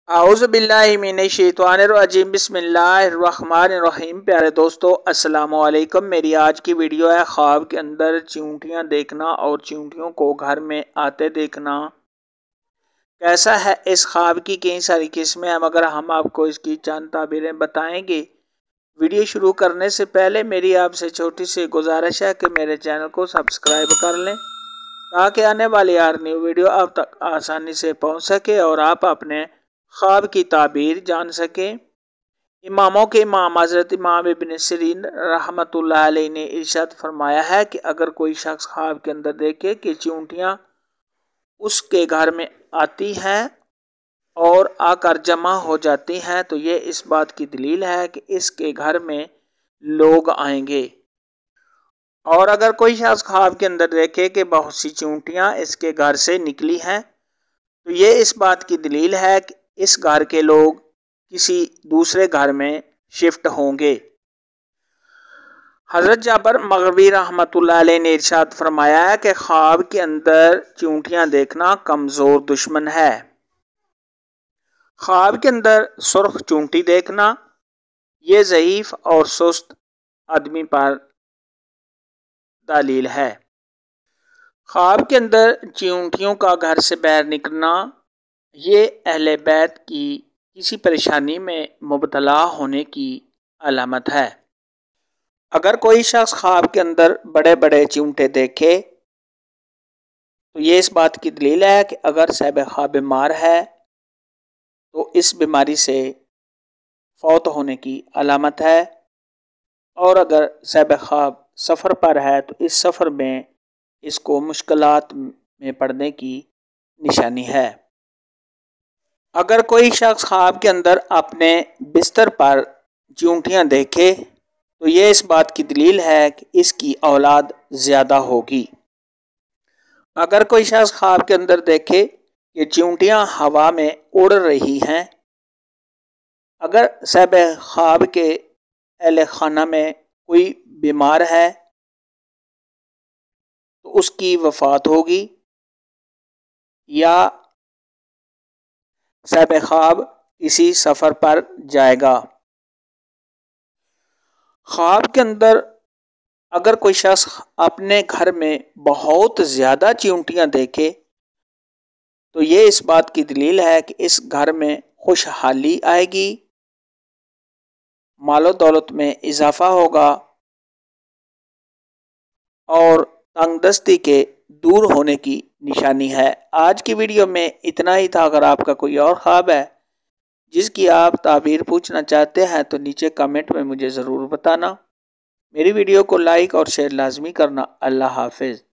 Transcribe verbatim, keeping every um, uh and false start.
اعوذ باللہ من الشیطان الرجیم بسم اللہ الرحمن الرحیم۔ پیارے دوستو السلام علیکم۔ میری آج کی ویڈیو ہے خواب کے اندر چیونٹیاں دیکھنا اور چیونٹیوں کو گھر میں آتے دیکھنا کیسا ہے۔ اس خواب کی کئی ساری قسمیں ہیں مگر ہم آپ کو اس کی چند تعبیریں بتائیں گے۔ ویڈیو شروع کرنے سے پہلے میری آپ سے چھوٹی سی گزارش ہے کہ میرے چینل کو سبسکرائب کر لیں تاکہ آنے والی ہر نیو ویڈیو آپ تک آسانی سے پہنچ سکے اور آپ اپنے خواب کی تعبیر جان سکیں۔ اماموں کے امام حضرت امام ابن سیرین رحمۃ اللہ علیہ نے ارشاد فرمایا ہے کہ اگر کوئی شخص خواب کے اندر دیکھے کہ چیونٹیاں اس کے گھر میں آتی ہیں اور آ کر جمع ہو جاتی ہیں تو یہ اس بات کی دلیل ہے کہ اس کے گھر میں لوگ آئیں گے۔ اور اگر کوئی شخص خواب کے اندر دیکھے کہ بہت سی چیونٹیاں اس کے گھر سے نکلی ہیں تو یہ اس بات کی دلیل ہے کہ اس گھر کے لوگ کسی دوسرے گھر میں شفٹ ہوں گے۔ حضرت جابر مغربی رحمۃ اللہ علیہ نے ارشاد فرمایا ہے کہ خواب کے اندر چیونٹیاں دیکھنا کمزور دشمن ہے۔ خواب کے اندر سرخ چونٹی دیکھنا یہ ضعیف اور سست آدمی پر دلیل ہے۔ خواب کے اندر چیونٹیوں کا گھر سے باہر نکلنا یہ اہل بیت کی کسی پریشانی میں مبتلا ہونے کی علامت ہے۔ اگر کوئی شخص خواب کے اندر بڑے بڑے چیونٹے دیکھے تو یہ اس بات کی دلیل ہے کہ اگر صاحب خواب بیمار ہے تو اس بیماری سے فوت ہونے کی علامت ہے، اور اگر صاحب خواب سفر پر ہے تو اس سفر میں اس کو مشکلات میں پڑنے کی نشانی ہے۔ اگر کوئی شخص خواب کے اندر اپنے بستر پر چیونٹیاں دیکھے تو یہ اس بات کی دلیل ہے کہ اس کی اولاد زیادہ ہوگی۔ اگر کوئی شخص خواب کے اندر دیکھے کہ چیونٹیاں ہوا میں اڑ رہی ہیں، اگر صاحب خواب کے اہل خانہ میں کوئی بیمار ہے تو اس کی وفات ہوگی، یا صاحب خواب کسی سفر پر جائے گا۔ خواب کے اندر اگر کوئی شخص اپنے گھر میں بہت زیادہ چیونٹیاں دیکھے تو یہ اس بات کی دلیل ہے کہ اس گھر میں خوشحالی آئے گی، مال و دولت میں اضافہ ہوگا اور تنگ دستی کے دور ہونے کی نشانی ہے۔ آج کی ویڈیو میں اتنا ہی تھا۔ اگر آپ کا کوئی اور خواب ہے جس کی آپ تعبیر پوچھنا چاہتے ہیں تو نیچے کمنٹ میں مجھے ضرور بتانا۔ میری ویڈیو کو لائک اور شیئر لازمی کرنا۔ اللہ حافظ۔